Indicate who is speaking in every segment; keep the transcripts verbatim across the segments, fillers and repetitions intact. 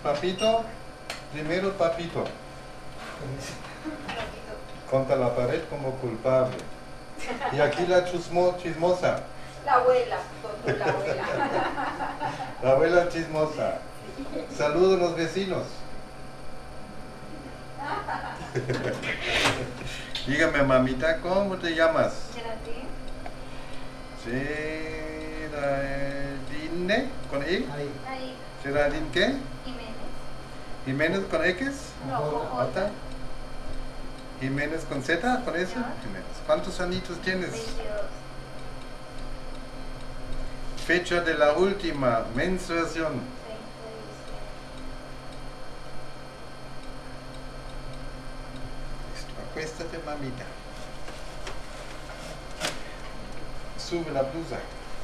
Speaker 1: Papito, primero papito. Contra la pared como culpable. Y aquí la chusmo, chismosa.
Speaker 2: La abuela, contra la abuela.
Speaker 1: La abuela chismosa. Saludos a los vecinos. Dígame, mamita, ¿cómo te llamas?
Speaker 2: Geraldine.
Speaker 1: Geraldine, ¿con I?
Speaker 3: Ahí.
Speaker 2: Ahí.
Speaker 1: ¿Geraldine qué?
Speaker 2: Jiménez.
Speaker 1: ¿Jiménez con X?
Speaker 2: No, con
Speaker 1: ¿J?
Speaker 2: J.
Speaker 1: ¿Jiménez con Z? ¿Con eso?
Speaker 2: Ya.
Speaker 1: Jiménez. ¿Cuántos añitos tienes?
Speaker 2: veintidós.
Speaker 1: Fecha de la última menstruación.
Speaker 2: treinta de diciembre.
Speaker 1: Listo, acuéstate, mamita. Sube la blusa.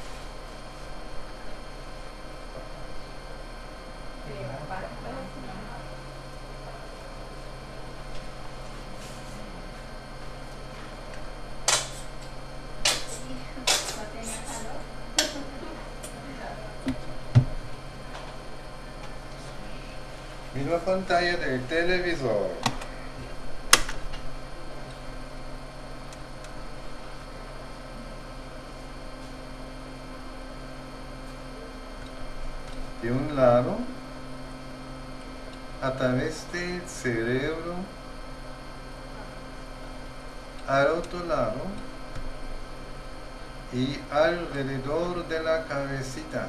Speaker 2: No tenía calor.
Speaker 1: Mira la pantalla del televisor. De un lado, a través del cerebro, al otro lado y alrededor de la cabecita.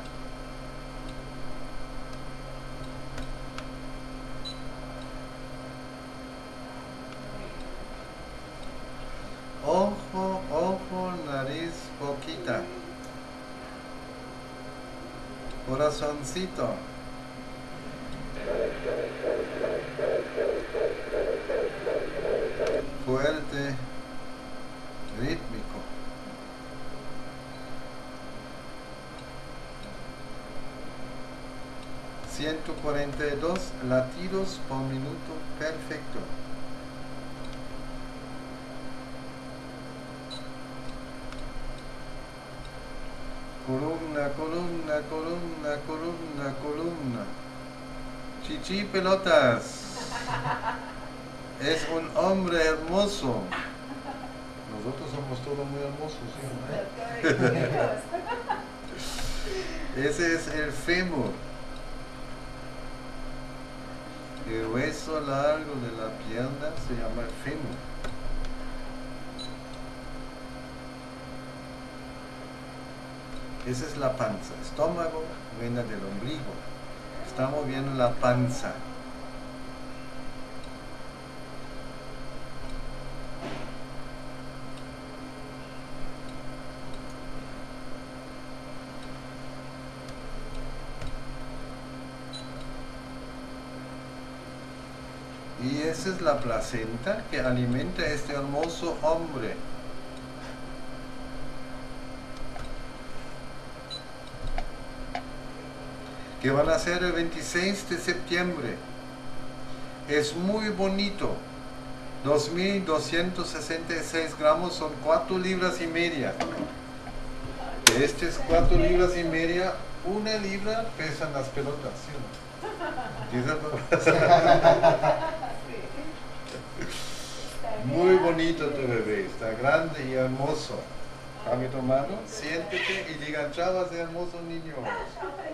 Speaker 1: Ojo, ojo, nariz, boquita. Corazoncito. Fuerte, rítmico. ciento cuarenta y dos latidos por minuto, perfecto. Columna, columna, columna, columna, columna. Chichi pelotas. Es un hombre hermoso. Nosotros somos todos muy hermosos, ¿sí? Ese es el fémur. El hueso largo de la pierna se llama el fémur. Esa es la panza. Estómago viene del ombligo. Estamos viendo la panza. Y esa es la placenta que alimenta a este hermoso hombre. Que van a ser el veintiséis de septiembre. Es muy bonito. dos mil doscientos sesenta y seis gramos son cuatro libras y media. De estas cuatro libras y media, una libra pesan las pelotas, ¿sí o no? Muy bonito tu bebé, está grande y hermoso. Dame tu mano, siéntete y digan, chavas de hermosos niños.